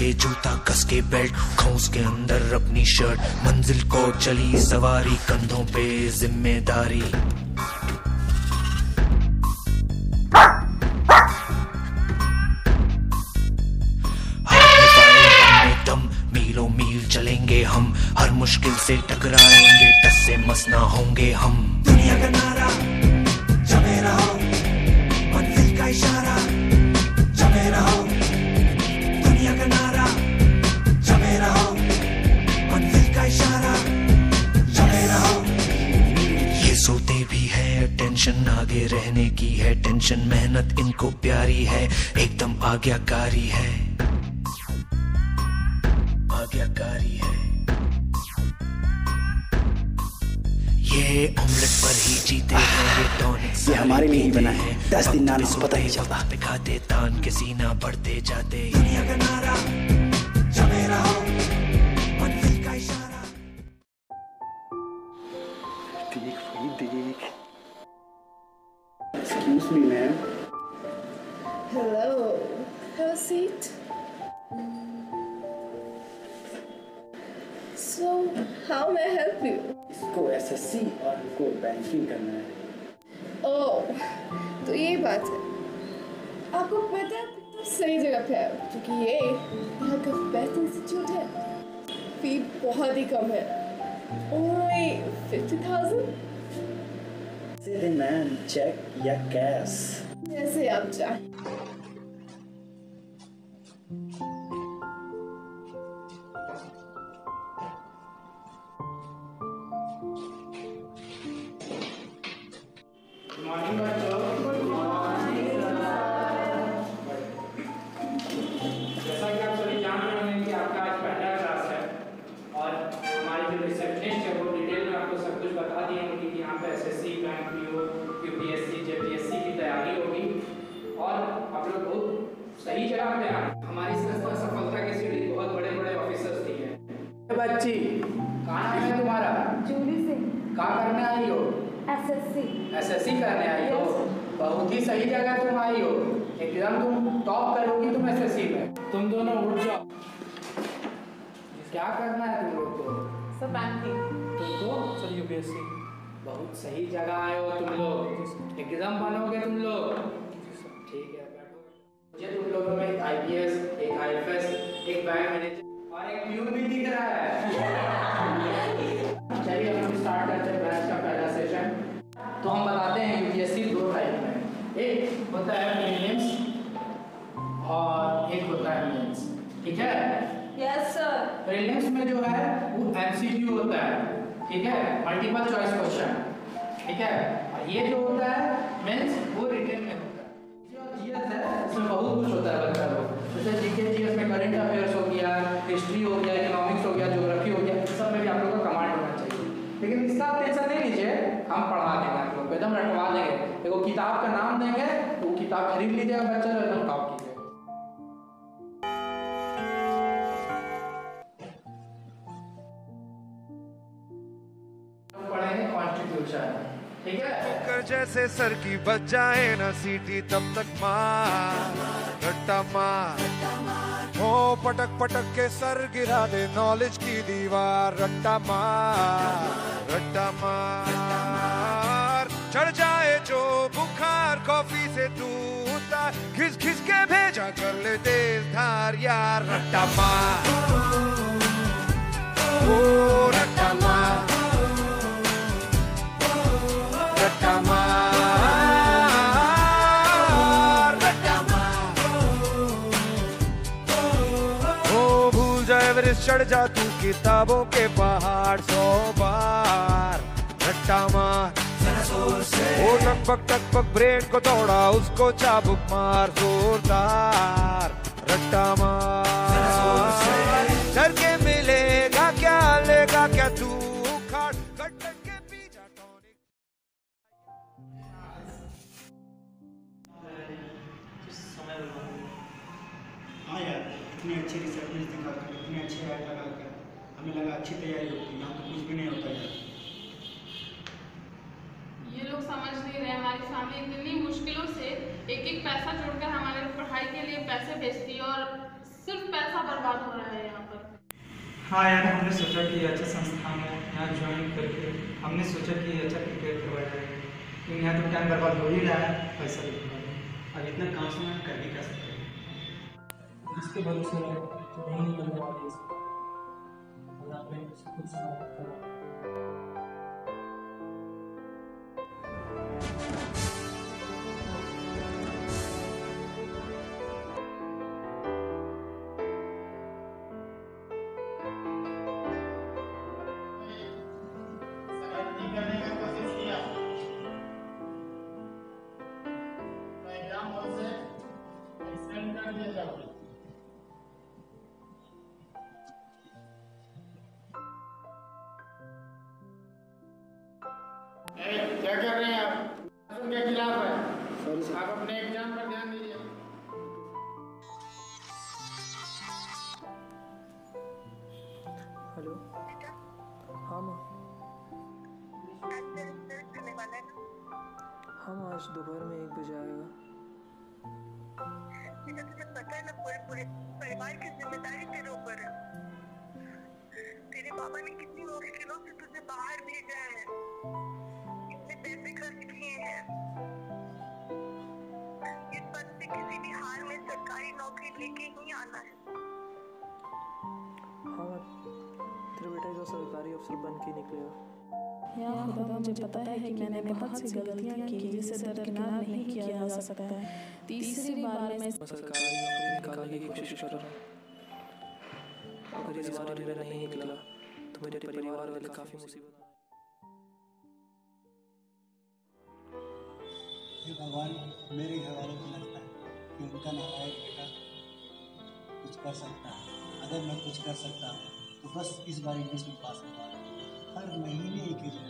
पहले जूता कस के बेल्ट, खौस के अंदर अपनी शर्ट, मंजिल को चली सवारी, कंधों पे जिम्मेदारी। मीलों मील चलेंगे हम, हर मुश्किल से टकराएंगे, टस से मस ना होंगे हम। दुनिया का नारा जमे रहो, मंजिल का इशारा जमे रहो। दुनिया का नारा जमे रहो, मंजिल का इशारा जमे रहो। ये सोते भी है, टेंशन आगे रहने की है, टेंशन मेहनत इनको प्यारी है, एकदम आज्ञाकारी है, आज्ञाकारी है। ये ऑमलेट पर ही जीते हैं, ये टॉनिक ये हमारे लिए ही बना है। 10 दिन ना पता ही चलता। दिखाते तान के सीना बढ़ते जाते। दुनिया का नारा जमे रहो, मंजिल का इशारा। देख भाई देख। Excuse me ma'am. Hello. Have a seat. So, how may I help you? इसको SSC और हमको बैंकिंग करना है। ओह, तो ये बात है। आपको पता है तो सही जगह पे है, क्योंकि ये यहाँ का बेस्ट इंस्टीट्यूट है। फी बहुत ही कम है, only 50,000। सीधे मैम, चेक या कैश? जैसे आप चाहें। जैसा कि आप सभी जान रहे हैं कि आपका आज पहला क्लास है और हमारे जो रिसेप्शनिस्ट है वो डिटेल में आपको सब कुछ बता दिए कि यहाँ पे SSC, bank PO, UPSC, JPSC की तैयारी होगी और आप लोग बहुत सही जगह पे आए। हमारी संस्था सफलता की सीढ़ी बहुत बड़े बड़े ऑफिसर्स दी है। बच्ची, कहाँ नाम है तुम्हारा? जूली सिंह। कहाँ करने आई हो? एसएससी करने आई हो? बहुत ही सही जगह तुम आई हो, एकदम तुम टॉप करोगी तुम एसएससी में। तुम दोनों उठ जाओ। क्या करना है तुम लोग को? Sir banking. तुमको? Sir UPSC. बहुत सही जगह आए हो तुम लोग, एकदम बनोगे तुम लोग। ठीक है, बैठो। मुझे तुम लोगों में एक आईपीएस, एक आईएफएस, एक बैंक मैनेजर और एक पीओ भी दिख रहा है। चलिए हम स्टार्ट करते हैं बैच का पहला सेशन। तो हम बताते हैं यूपीएससी 2 टाइप में, एक होता है प्रीलिम्स और एक होता है मेंस। ठीक है? Yes sir. प्रीलिम्स में जो है वो एमसीक्यू होता है, ठीक है, मल्टीपल चॉइस क्वेश्चन, ठीक है, और ये जो होता है मेंस वो रिटन में होता है। जो जीएस है इसमें बहुत कुछ होता है बच्चा लोग, जैसे जीके जीएस में करंट अफेयर्स हो गया, हिस्ट्री हो गया, इकोनॉमिक्स हो गया, ज्योग्राफी हो गया, सब में भी आप लोगों का कमांड होना चाहिए। लेकिन इसका आप टेंशन नहीं लीजिए, हम पढ़ा देंगे आप लोग को, एकदम रटवा देंगे। देखो किताब का नाम देंगे तो वो किताब खरीद लीजिएगा बच्चा, एकदम टॉप कीजिएगा। पढ़ेंगे कॉन्स्टिट्यूशन, ठीक है। कर जैसे सर की बच जाए ना सीटी तब तक मार रट्टा मार, हो पटक पटक के सर गिरा दे नॉलेज की दीवार। रट्टा मार, चढ़ जाए जो बुखार कॉफी से तू उतार, घिस घिस के भेजा कर ले तेज धार यार। रट्टा मार, ओ रट्टा मार, रट्टा मार, रट्टा मार, ओ भूल जाए एवरेस्ट चढ़ जा तू किताबों के पहाड़ 100 बार। रट्टा मार, ओ टक पक ब्रेन को तोड़ा उसको चाबुक मार जोरदार। रट्टा मार, डर के मिलेगा क्या, लेगा क्या तू उखाड़ कट के पी जा टॉनिक। हाँ यार, इतनी अच्छी रिसर्च दिखाकर, इतने अच्छे ऐड लगाकर हमें लगा अच्छी तैयारी होती है, यहाँ तो कुछ भी नहीं होता यार। ये लोग समझ नहीं रहे, हमारी फैमिली इतनी मुश्किलों से एक एक पैसा जोड़कर हमारे पढ़ाई के लिए पैसे भेजती है और सिर्फ पैसा बर्बाद हाँ यार, हमने सोचा कि अच्छा संस्थान है, यहाँ ज्वाइन करके हमने सोचा कि अच्छा क्रिकेट करवाया जाए, क्योंकि यहाँ तो टाइम बर्बाद हो ही रहा है, पैसा भी बर्बाद। अब इतना काम से मैं कर भी क्या सकते हैं। जिसके भरोसे रहे तो नहीं निकलने वाली इसको, अगर आपने कुछ समझ क्या कर रहे हैं आप? उनके खिलाफ है। आप अपने एग्जाम पर ध्यान दीजिए। हेलो, हाँ माँ। हाँ माँ, आज दोपहर में 1 बजे आएगा। तुझे पता है ना, पूरे परिवार की जिम्मेदारी तेरे ऊपर है। तेरे पापा ने कितनी मुश्किलों से तुझे बाहर भेजा है, कितने पैसे खर्च किए हैं। इस बात से किसी भी हाल में सरकारी नौकरी लेके ही आना है। हाँ माँ, तेरा बेटा जो सरकारी अफसर बन के निकलेगा। यहाँ खुदा, मुझे पता है कि मैंने बहुत सी गलतियाँ की जिसे दरकिनार नहीं किया जा सकता है। तीसरी बार मैं सरकारी नौकरी निकालने की कोशिश कर रहा हूँ। अगर इस बार मेरा नहीं निकला तो मेरे परिवार वाले काफ़ी मुसीबत। ये भगवान मेरे घर वालों को लगता है कि उनका नालायक बेटा कुछ कर सकता है। अगर मैं कुछ कर सकता हूँ तो बस इस बार इंग्लिश में पास होगा। हर महीने एक रिजल्ट।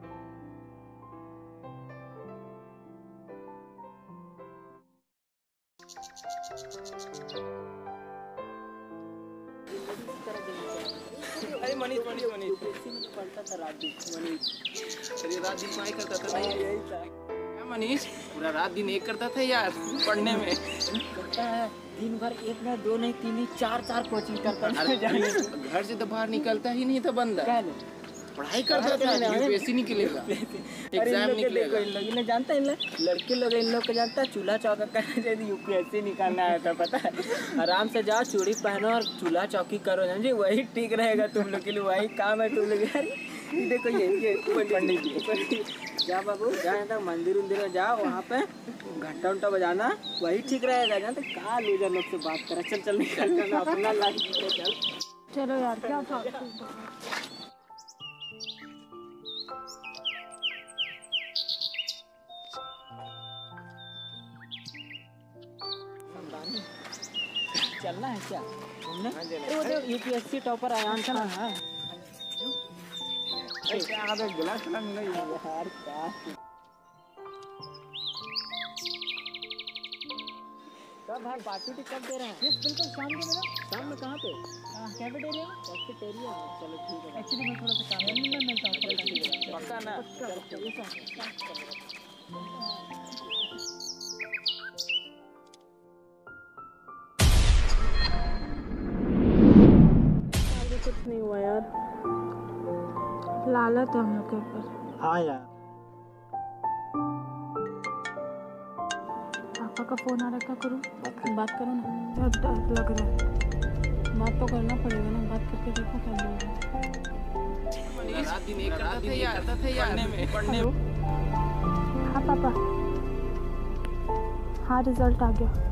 अरे मनीष पढ़ता था रात दिन। अरे रात दिन पढ़ाई करता था। नहीं यही था क्या मनीष, पूरा रात दिन एक करता था यार पढ़ने में। करता है दिन भर 1 नहीं 2 नहीं 3 नहीं 4 कोचिंग करता था। घर से तो बाहर निकलता ही नहीं था बंदा, पढ़ाई करता था। यूपीएससी निकलेगा, एग्जाम निकलेगा। इन्हें जानता है, लड़के लोग इन लोग को जानता है। चूल्हा चौका करना चाहिए, यूपीएससी निकालना आया था, पता है। आराम से जाओ, चूड़ी पहनो और चूल्हा चौकी करो, समझे, वही ठीक रहेगा तुम लोग के लिए। वही काम है तुम लोग। यार देखो ये पढ़ने की जा बाबू, जा मंदिर उंदिर में जाओ, वहाँ पे घंटा उंटा बजाना, वही ठीक रहेगा। जानते कहाँ लूजर लोग से बात करा। चल निकल करना अपना लाइफ। चलो यार, क्या था चलना है क्या घूमने? वो यूपीएससी टॉपर आयान था ना। हाँ गिलास नहीं यार, क्या कब भाई पार्टी कब दे रहे हैं? बिल्कुल शाम को मिला। शाम में कहाँ पे? कैफेटेरिया में। कैफेटेरिया में, चलो ठीक है। एक्चुअली मैं थोड़ा सा काम है, मैं मिलता हूँ। पक्का ना? कुछ नहीं हुआ यार, लालच है हम लोग के ऊपर। हाँ यार, पापा का फोन आ रहा है, क्या करूँ? बात करो ना। बहुत डर लग रहा है। बात तो करना पड़ेगा ना, बात करके देखो क्या रात दिन एक करता था यार पढ़ने में। हाँ पापा, हाँ रिजल्ट आ गया।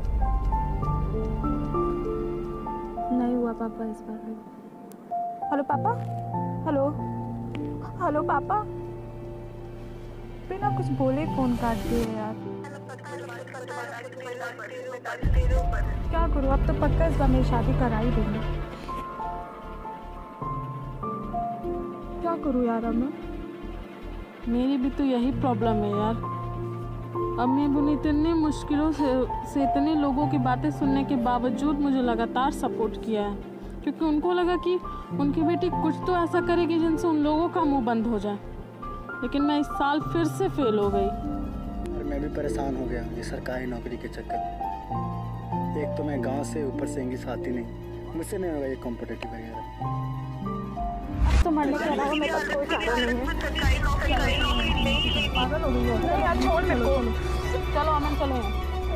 नहीं हुआ पापा इस बार। हेलो पापा, हेलो पापा। बिना कुछ बोले फोन काट दिए यार। क्या करूँ, अब तो पक्का इस बार मेरी शादी करा ही देंगे। क्या करूँ यार अब मैं? मेरी भी तो यही प्रॉब्लम है यार। अम्मी अब्बू ने इतनी मुश्किलों से इतने लोगों की बातें सुनने के बावजूद मुझे लगातार सपोर्ट किया है, क्योंकि उनको लगा कि उनकी बेटी कुछ तो ऐसा करेगी जिनसे उन लोगों का मुंह बंद हो जाए। लेकिन मैं इस साल फिर से फेल हो गई। और मैं भी परेशान हो गया ये सरकारी नौकरी के चक्कर में। एक तो मैं गांव से, ऊपर से इंग्लिश आती नहीं, मुझसे नहीं होगा ये कॉम्पिटिटिव वगैरह। से मरने के अलावा मेरे पास कोई चारा नहीं है। पागल हो गई हो यार, छोड़ मेरे को। चलो अमन चलो यहाँ।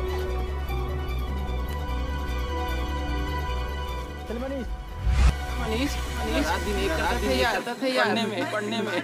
चल मनीष मनीष रात दिन एक करता था यार पढ़ने में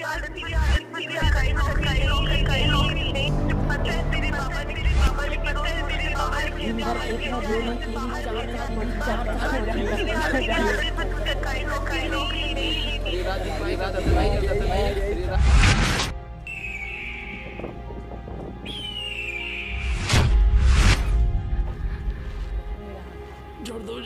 जोड़ दो।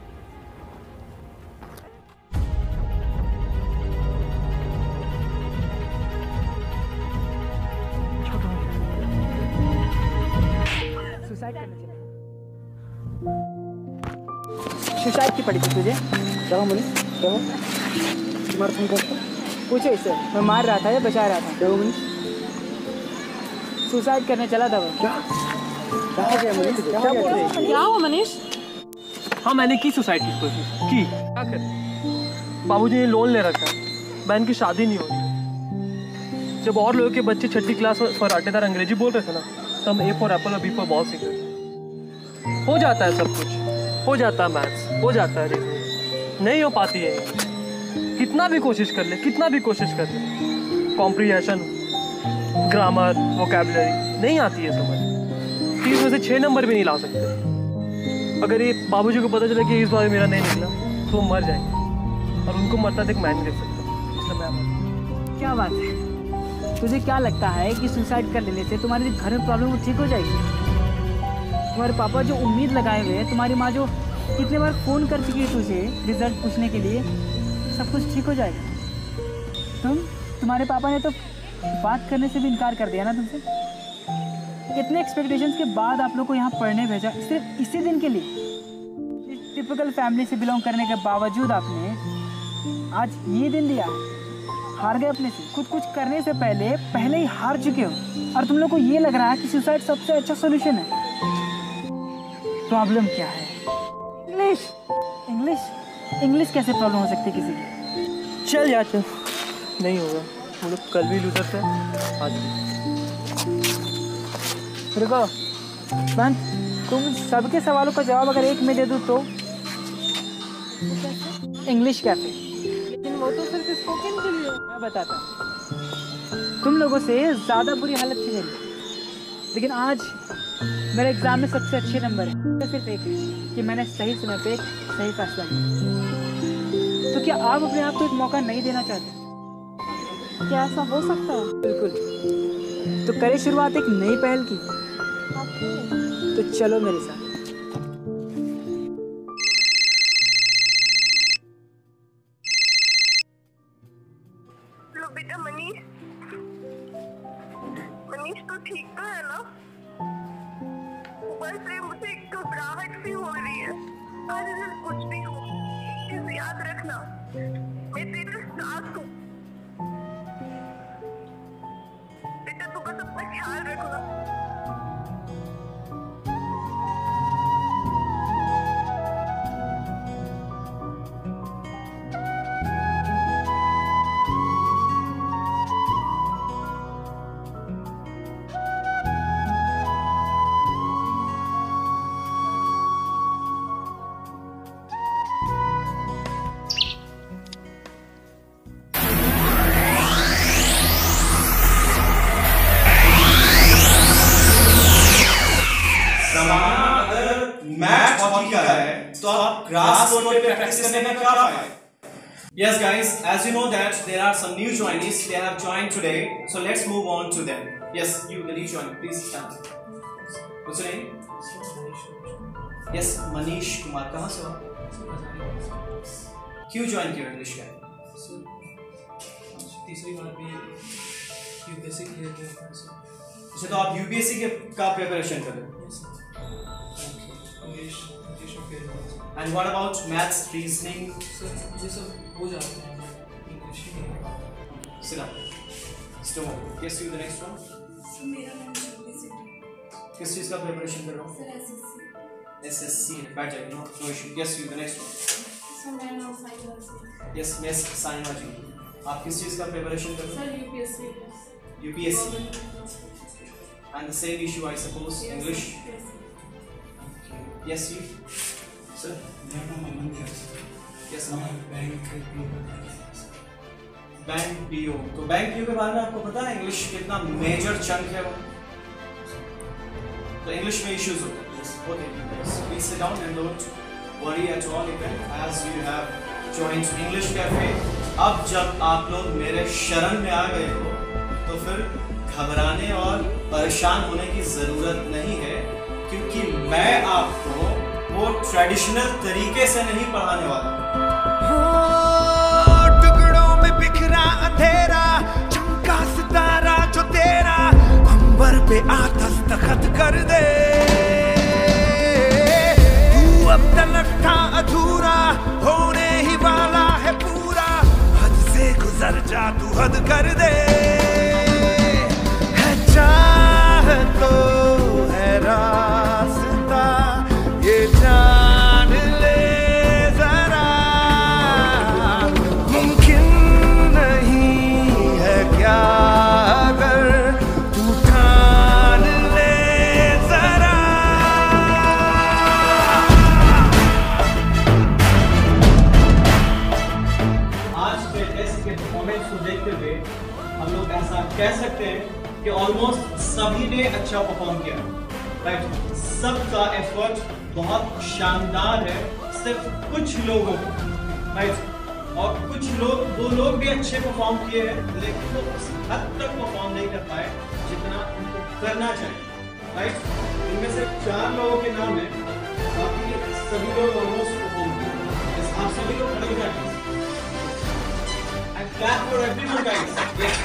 सुसाइड की पड़ी थी तुझे? क्या हो मनीष? क्या हो? तुम्हारा फोन कर पूछो इससे। मैं मार रहा था या बचा रहा था? क्या हो मनीष? सुसाइड करने चला था वो। क्या हो गया मनीष? क्या हो मनीष? हाँ मैंने की सुसाइड की कोशिश की। क्या कर? बाबूजी ने लोन ले रखा है, बहन की शादी नहीं हो रही। जब और लोगों के बच्चे छठी क्लास में फराटेदार अंग्रेजी बोल रहे थे ना, तो हम ए फॉर एप्पल और बी फॉर बॉल सीख रहे थे। हो जाता है सब कुछ, हो जाता है मैथ्स, हो जाता है रीजनिंग, नहीं हो पाती है। कितना भी कोशिश कर ले, कॉम्प्रिहेंशन, ग्रामर, वोकैबुलरी नहीं आती है समझ। 30 में से 6 नंबर भी नहीं ला सकते। अगर ये बाबूजी को पता चला कि इस बार मेरा नहीं निकला तो वो मर जाएंगे, और उनको मरता देख मैं नहीं देख सकता, इसलिए मैं मर। क्या बात है? तुझे क्या लगता है कि सुसाइड कर लेने से तुम्हारी घर में प्रॉब्लम ठीक हो जाएगी? तुम्हारे पापा जो उम्मीद लगाए हुए हैं, तुम्हारी माँ जो कितने बार फ़ोन कर चुकी है तुझे रिजल्ट पूछने के लिए, सब कुछ ठीक हो जाएगा। तुम्हारे पापा ने तो बात करने से भी इनकार कर दिया ना तुमसे। इतने एक्सपेक्टेशंस के बाद आप लोग को यहाँ पढ़ने भेजा सिर्फ इसी दिन के लिए। टिपिकल फैमिली से बिलोंग करने के बावजूद आपने आज ये दिन दिया, हार गए अपने से। कुछ करने से पहले ही हार चुके हो, और तुम लोग को ये लग रहा है कि सुसाइड सबसे अच्छा सोल्यूशन है। प्रॉब्लम क्या है? इंग्लिश कैसे प्रॉब्लम हो सकती है किसी की? चल यार चल, नहीं होगा। हम लोग कल भी लूजर थे, आज भी। रुको बहन, तुम सबके सवालों का जवाब अगर एक में दे दूँ तो? इंग्लिश कैसे? लेकिन वो तो सिर्फ स्पोकन के लिए। मैं बताता हूँ, तुम लोगों से ज़्यादा बुरी हालत थी मेरी, लेकिन आज मेरे एग्जाम में सबसे अच्छे नंबर है। सिर्फ एक है कि मैंने सही समय पे एक सही फैसला किया। तो क्या आप अपने आप को एक मौका नहीं देना चाहते? क्या ऐसा हो सकता है? बिल्कुल। तो करें शुरुआत एक नई पहल की। तो चलो मेरे साथ। लो बेटा मनीष तो ठीक तो है ना? ऊपर से मुझे घबराहट सी हो रही है। आज कुछ भी हो, याद रखना मैं तेरे साथ हूँ। बेटा तू बस अपना ख्याल रखना। Yes guys, as you know that there are some new joinees, they have joined today, so let's move on to them. Yes, you the new joinee, please stand. What's your name? Yes, Manish Kumar. कहाँ से हो? क्यों join किया English का? तीसरी बार भी UPSC clear किया। अच्छा, तो आप यूपीएससी का प्रिपरेशन कर रहे हो? And what about maths, reasoning? Sir, ये सब हो जाते हैं, इंग्लिश ही नहीं। Sit down. Stop. Yes, you the next one. Sir मेरा नाम यूपीएससी। किस चीज़ का प्रिपरेशन कर रहे हो? Sir SSC. SSC. बैठ जाइए, no issue. Yes, you the next one. Sir मेरा नाम साइना है। यस मिस साइना जी, आप किस चीज़ का प्रिपरेशन कर रहे सर यूपीएससी। हैं? UPSC and the same issue I suppose English. Yes जी सर। मेरा नाम अमन है। Yes bank PO. तो बैंक पीओ के बारे में आपको पता है इंग्लिश कितना मेजर चंक है वो? तो इंग्लिश में इश्यूज होते हैं। Okay please sit down and don't worry at all as you have joined English cafe. अब जब आप लोग मेरे शरण में आ गए हो तो फिर घबराने और परेशान होने की जरूरत नहीं है, क्योंकि मैं आपको वो ट्रेडिशनल तरीके से नहीं पढ़ाने वाला। टुकड़ों में बिखरा अंधेरा, चमका सितारा जो तेरा, अंबर पे आ दस्तखत कर दे। तू अब तलक था अधूरा, होने ही वाला है पूरा, हद से गुजर जा तू हद कर दे। है चाह तो है रास्ता, ये जान ले जरा, मुमकिन नहीं है क्या अगर तू ठान ले जरा। आज के टेस्ट के परफॉर्मेंस को देखते हुए हम लोग ऐसा कह सकते हैं कि ऑलमोस्ट सभी ने अच्छा परफॉर्म किया, राइट? सबका एफर्ट बहुत शानदार है, सिर्फ कुछ लोगों को, राइट? और कुछ लोग, वो लोग भी अच्छे परफॉर्म किए हैं, लेकिन वो उस हद तक परफॉर्म नहीं कर पाए जितना उनको करना चाहिए, राइट? इनमें से 4 लोगों के नाम है, बाकी सभी लोग ऑलमोस्ट परफॉर्म किए। आप सभी लोग खड़े हो जाइए। And clap for everyone, guys. Yes.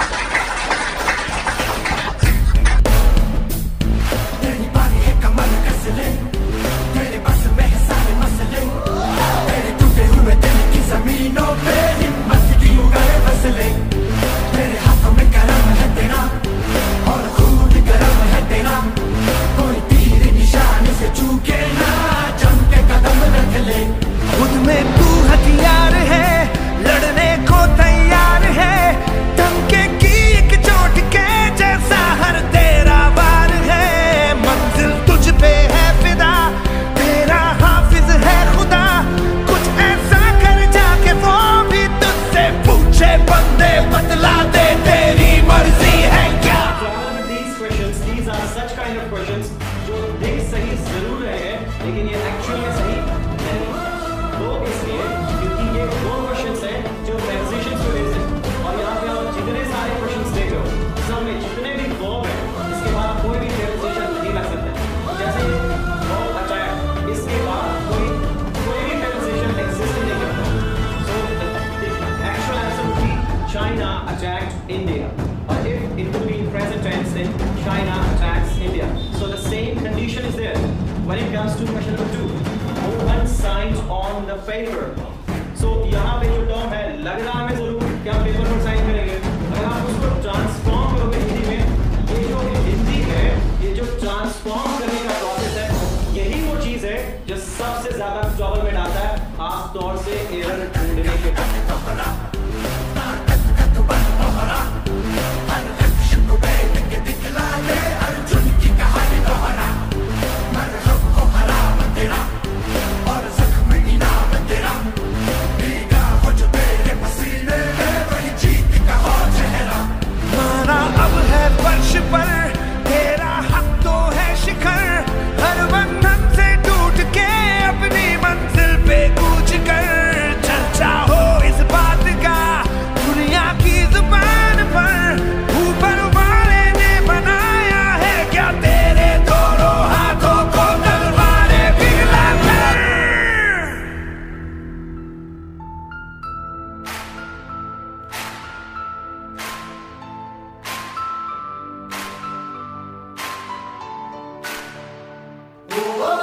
तेरी बारी है कमर कस ले, तेरे बस में है सारे मसले, तेरे टूटे हुए दिल की जमीनों पे हिम्मत की उगाए फसले। तेरे हाथों में कलम है तेरा और खून गरम है तेरा, कोई तीर निशाने से चूके ना, जम के कदम रख ले। खुद में तू हथियार है, लड़ने को तैयार है, टंके की एक चोट के जैसा हर तेरा वार है। मंजिल तुझ पे है फिदा, तेरा हाफिज है खुदा, कुछ ऐसा कर जाके वो भी तुझसे पूछे बंदे, बतला दे तेरी मर्जी है क्या? These questions, these are such kind of questions जो दिख सही जरूर रहे हैं, लेकिन ये एक्चुअल में सही नहीं। वो इसलिए क्योंकि ये वो क्वेश्चंस हैं जो prepositions को बेस्ड हैं, और यहाँ पे आप जितने सारे क्वेश्चंस देख रहे हो, सब में जितने भी verb हैं, इसके बाद कोई भी preposition नहीं लग सकता। जैसे verb attack, इसके बाद कोई भी preposition exist नहीं करता। So the actual answer would be China attacked India, or if it would be in present tense, then China attacks India. So the same condition is there when it comes to question number 2. No one signs on the paper. So यहाँ पे जो term है, लग रहा हमें जरूर कि हम पेपर पर साइन करेंगे। अगर आप उसको ट्रांसफॉर्म करोगे हिंदी में, ये जो हिंदी है, ये जो ट्रांसफॉर्म करने का प्रोसेस है, यही वो चीज है जो सबसे ज्यादा ट्रबल में डालता है, खास तौर से एरर ढूंढने के बाद। माना अब है फर्श पर, तेरा हक तो है शिखर, हर बंधन से टूट के अपनी मंजिल पे कूच कर। चर्चा हो इस बात का दुनिया की जुबान पर, ऊपर वाले ने बनाया है क्या तेरे दोनों हाथों को तलवारें पिघला कर। Oh